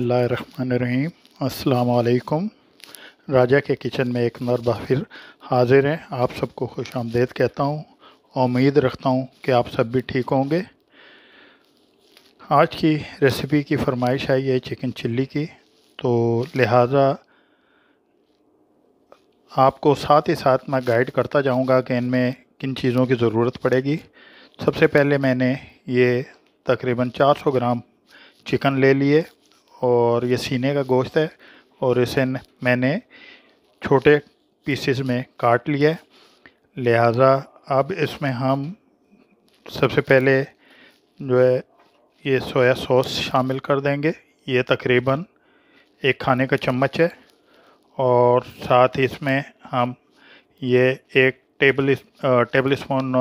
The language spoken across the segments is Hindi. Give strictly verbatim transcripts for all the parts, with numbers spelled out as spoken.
बिस्मिल्लाहिर्रहमानिर्रहीम। अस्सलाम वालेकुम। राजा के किचन में एक मरतबा फिर हाजिर हैं। आप सबको खुश आमदीद कहता हूँ और उम्मीद रखता हूँ कि आप सब भी ठीक होंगे। आज की रेसिपी की फरमाइश आई है चिकन चिल्ली की, तो लिहाजा आपको साथ ही साथ मैं गाइड करता जाऊँगा कि इनमें किन चीज़ों की ज़रूरत पड़ेगी। सबसे पहले मैंने ये तकरीबन चार सौ ग्राम चिकन ले लिए और ये सीने का गोश्त है और इसे मैंने छोटे पीसेस में काट लिया है। लिहाजा अब इसमें हम सबसे पहले जो है ये सोया सॉस शामिल कर देंगे। ये तकरीबन एक खाने का चम्मच है और साथ ही इसमें हम ये एक टेबल टेबल स्पून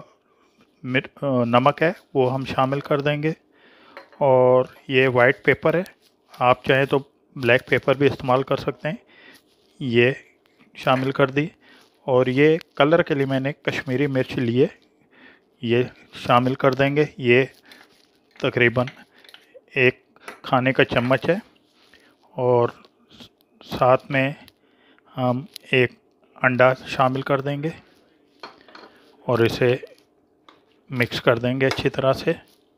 नमक है वो हम शामिल कर देंगे। और ये वाइट पेपर है, आप चाहें तो ब्लैक पेपर भी इस्तेमाल कर सकते हैं, ये शामिल कर दी। और ये कलर के लिए मैंने कश्मीरी मिर्च लिए, ये शामिल कर देंगे। ये तकरीबन एक खाने का चम्मच है। और साथ में हम एक अंडा शामिल कर देंगे और इसे मिक्स कर देंगे अच्छी तरह से।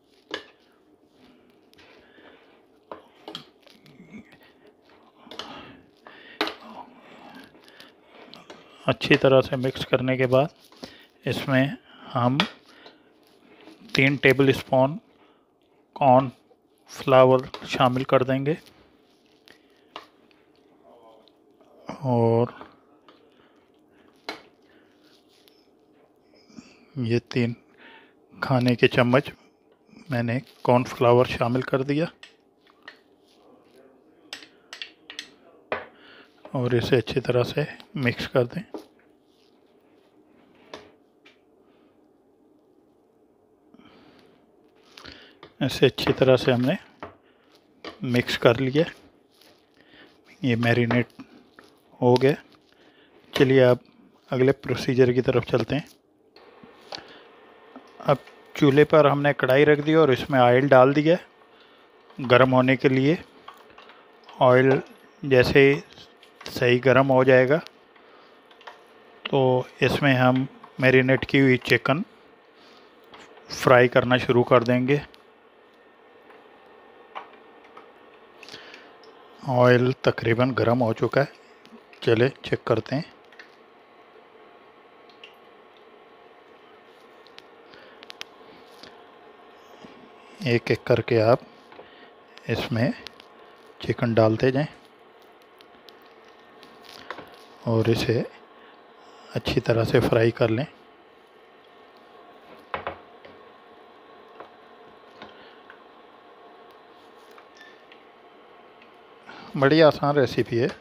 अच्छी तरह से मिक्स करने के बाद इसमें हम तीन टेबल स्पून कॉर्न फ्लावर शामिल कर देंगे और ये तीन खाने के चम्मच मैंने कॉर्न फ्लावर शामिल कर दिया और इसे अच्छी तरह से मिक्स कर दें। ऐसे अच्छी तरह से हमने मिक्स कर लिया, ये मैरिनेट हो गया। चलिए अब अगले प्रोसीजर की तरफ चलते हैं। अब चूल्हे पर हमने कढ़ाई रख दी और इसमें ऑयल डाल दिया गरम होने के लिए। ऑयल जैसे सही गरम हो जाएगा तो इसमें हम मैरिनेट की हुई चिकन फ्राई करना शुरू कर देंगे। ऑयल तकरीबन गरम हो चुका है, चले चेक करते हैं। एक एक करके आप इसमें चिकन डालते जाएं और इसे अच्छी तरह से फ्राई कर लें। बड़ी आसान रेसिपी है।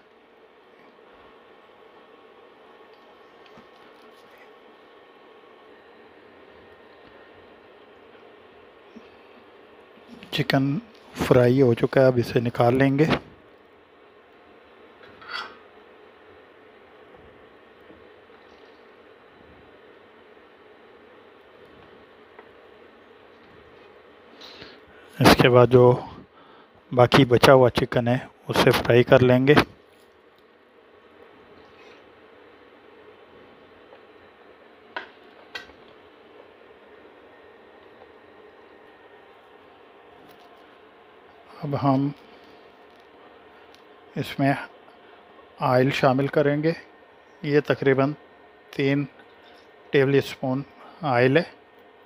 चिकन फ्राई हो चुका है, अब इसे निकाल लेंगे। इसके बाद जो बाकी बचा हुआ चिकन है उसे फ्राई कर लेंगे। अब हम इसमें ऑयल शामिल करेंगे। ये तकरीबन तीन टेबल स्पून ऑयल है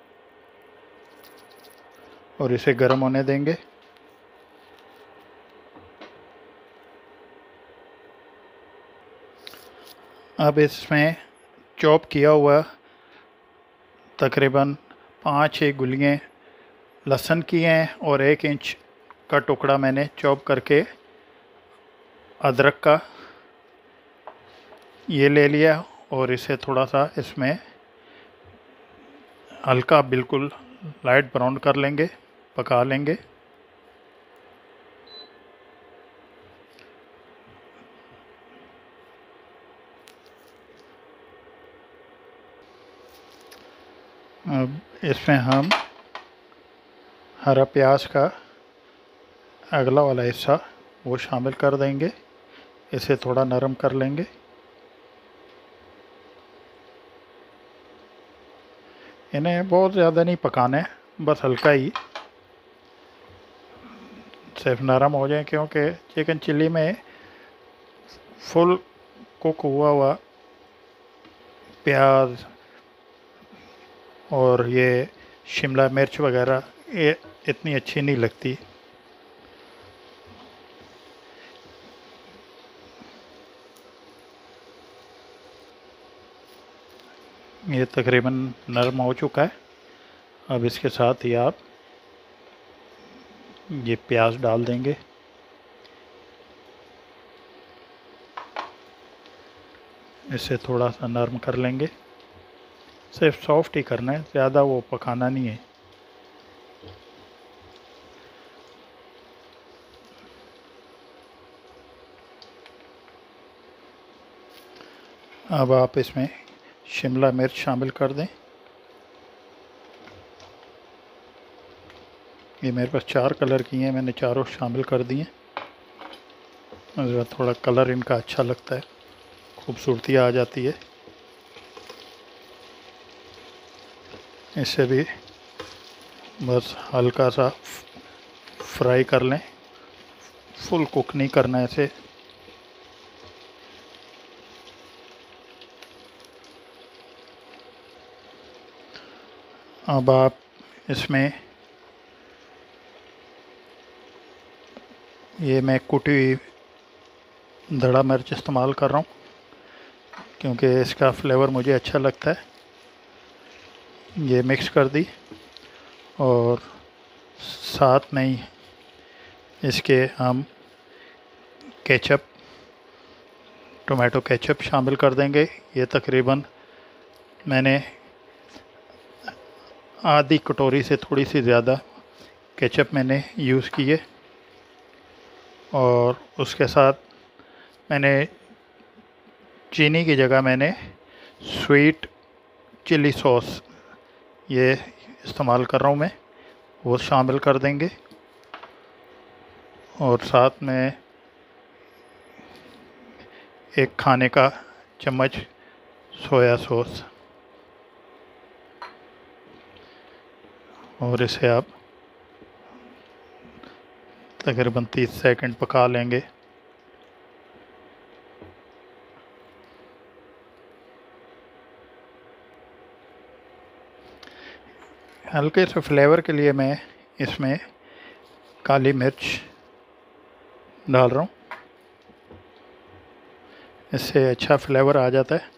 और इसे गर्म होने देंगे। अब इसमें चॉप किया हुआ तकरीबन पाँच छः गुलियाँ लहसुन की हैं और एक इंच का टुकड़ा मैंने चॉप करके अदरक का ये ले लिया और इसे थोड़ा सा इसमें हल्का बिल्कुल लाइट ब्राउन कर लेंगे, पका लेंगे। अब इसमें हम हरा प्याज का अगला वाला हिस्सा वो शामिल कर देंगे। इसे थोड़ा नरम कर लेंगे। इन्हें बहुत ज़्यादा नहीं पकाना है, बस हल्का ही, सिर्फ नरम हो जाए, क्योंकि चिकन चिल्ली में फुल कुक हुआ हुआ प्याज और ये शिमला मिर्च वगैरह ये इतनी अच्छी नहीं लगती। ये तकरीबन नरम हो चुका है। अब इसके साथ ही आप ये प्याज डाल देंगे। इसे थोड़ा सा नरम कर लेंगे, सिर्फ सॉफ्ट ही करना है, ज़्यादा वो पकाना नहीं है। अब आप इसमें शिमला मिर्च शामिल कर दें। ये मेरे पास चार कलर की हैं, मैंने चारों शामिल कर दी हैं। थोड़ा कलर इनका अच्छा लगता है, खूबसूरती आ जाती है। इसे भी बस हल्का सा फ्राई कर लें, फुल कुक नहीं करना इसे। अब आप इसमें ये मैं कुटी हुई दड़ा मिर्च इस्तेमाल कर रहा हूँ, क्योंकि इसका फ्लेवर मुझे अच्छा लगता है। ये मिक्स कर दी और साथ में ही इसके हम केचप, टोमेटो केचप शामिल कर देंगे। ये तकरीबन मैंने आधी कटोरी से थोड़ी सी ज़्यादा केचप मैंने यूज़ की है। और उसके साथ मैंने चीनी की जगह मैंने स्वीट चिली सॉस ये इस्तेमाल कर रहा हूँ मैं, वो शामिल कर देंगे। और साथ में एक खाने का चम्मच सोया सॉस, और इसे आप तकरीबन तीस सेकंड पका लेंगे। हल्के से फ्लेवर के लिए मैं इसमें काली मिर्च डाल रहा हूँ, इससे अच्छा फ्लेवर आ जाता है।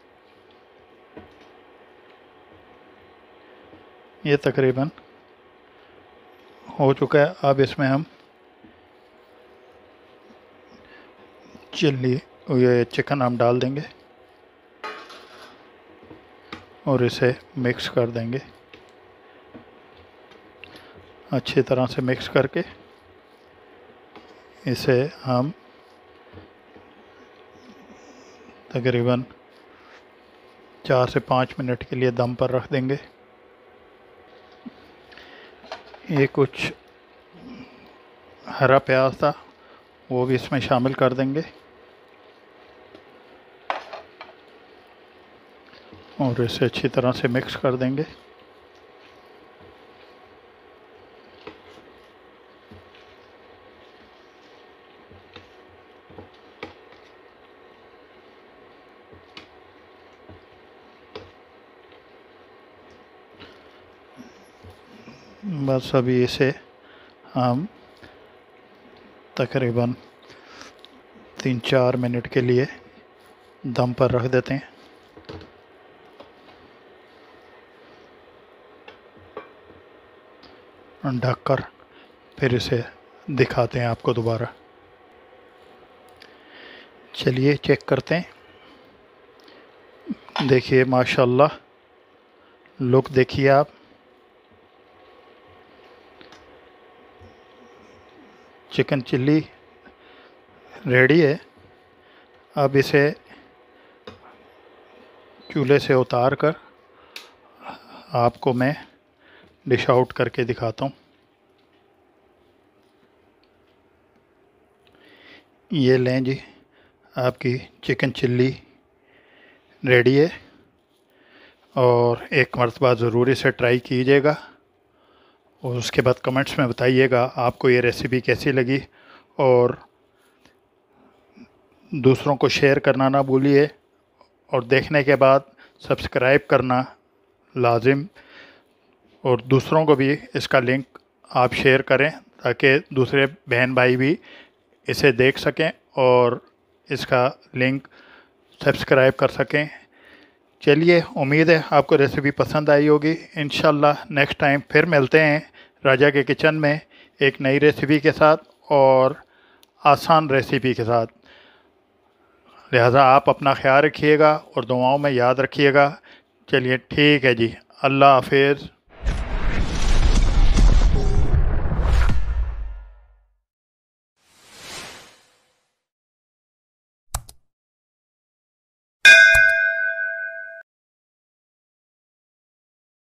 ये तकरीबन हो चुका है। अब इसमें हम चिल्ली ये चिकन हम डाल देंगे और इसे मिक्स कर देंगे। अच्छी तरह से मिक्स करके इसे हम तकरीबन चार से पाँच मिनट के लिए दम पर रख देंगे। ये कुछ हरा प्याज था, वो भी इसमें शामिल कर देंगे और इसे अच्छी तरह से मिक्स कर देंगे। बस अभी इसे हम तकरीबन तीन चार मिनट के लिए दम पर रख देते हैं। ढककर फिर इसे दिखाते हैं आपको दोबारा। चलिए चेक करते हैं। देखिए माशाल्लाह, लुक देखिए आप। चिकन चिल्ली रेडी है। अब इसे चूल्हे से उतार कर आपको मैं डिश आउट करके दिखाता हूँ। ये लें जी, आपकी चिकन चिल्ली रेडी है। और एक मरतबा ज़रूर इसे ट्राई कीजिएगा और उसके बाद कमेंट्स में बताइएगा आपको ये रेसिपी कैसी लगी। और दूसरों को शेयर करना ना भूलिए और देखने के बाद सब्सक्राइब करना लाजिम। और दूसरों को भी इसका लिंक आप शेयर करें ताकि दूसरे बहन भाई भी इसे देख सकें और इसका लिंक सब्सक्राइब कर सकें। चलिए, उम्मीद है आपको रेसिपी पसंद आई होगी। इंशाल्लाह नेक्स्ट टाइम फिर मिलते हैं राजा के किचन में एक नई रेसिपी के साथ और आसान रेसिपी के साथ। लिहाजा आप अपना ख्याल रखिएगा और दुआओं में याद रखिएगा। चलिए ठीक है जी, अल्लाह हाफिज़।